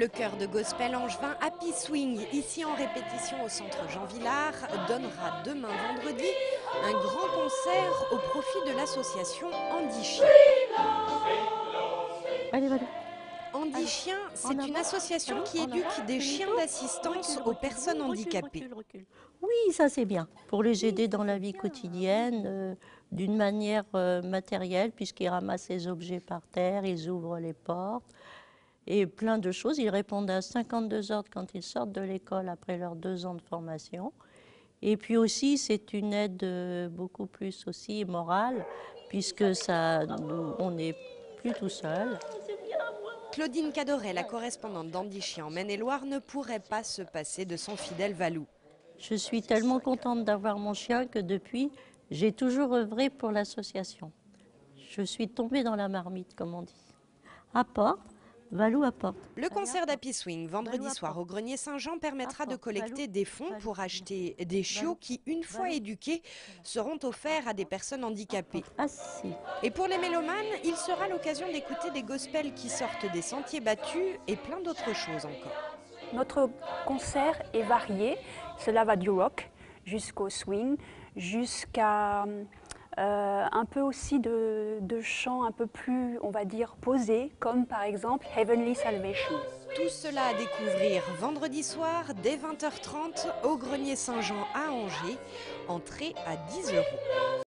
chœur de gospel angevin Happy Swing, ici en répétition au centre Jean Villard, donnera demain vendredi un grand concert au profit de l'association Andy Chien. Allez. Andy Chien, c'est une association qui éduque des chiens d'assistance aux personnes handicapées. Oui, ça c'est bien, pour les aider dans la vie quotidienne, d'une manière matérielle, puisqu'ils ramassent les objets par terre, ils ouvrent les portes, et plein de choses. Ils répondent à 52 ordres quand ils sortent de l'école après leurs 2 ans de formation. Et puis aussi, c'est une aide beaucoup plus aussi morale, puisque ça, on n'est plus tout seul. Claudine Cadoret, la correspondante d'Andy Chien en Maine-et-Loire, ne pourrait pas se passer de son fidèle Valou. Je suis tellement contente d'avoir mon chien que depuis, j'ai toujours œuvré pour l'association. Je suis tombée dans la marmite, comme on dit. Apporte, Valou apporte. Le concert d'Happy Swing, vendredi soir au Grenier Saint-Jean, permettra de collecter des fonds pour acheter des chiots qui, une fois éduqués, seront offerts à des personnes handicapées. Et pour les mélomanes, il sera l'occasion d'écouter des gospels qui sortent des sentiers battus et plein d'autres choses encore. Notre concert est varié, cela va du rock jusqu'au swing, jusqu'à un peu aussi de chants un peu plus, on va dire, posés, comme par exemple Heavenly Salvation. Tout cela à découvrir vendredi soir dès 20h30 au Grenier Saint-Jean à Angers, entrée à 10 €.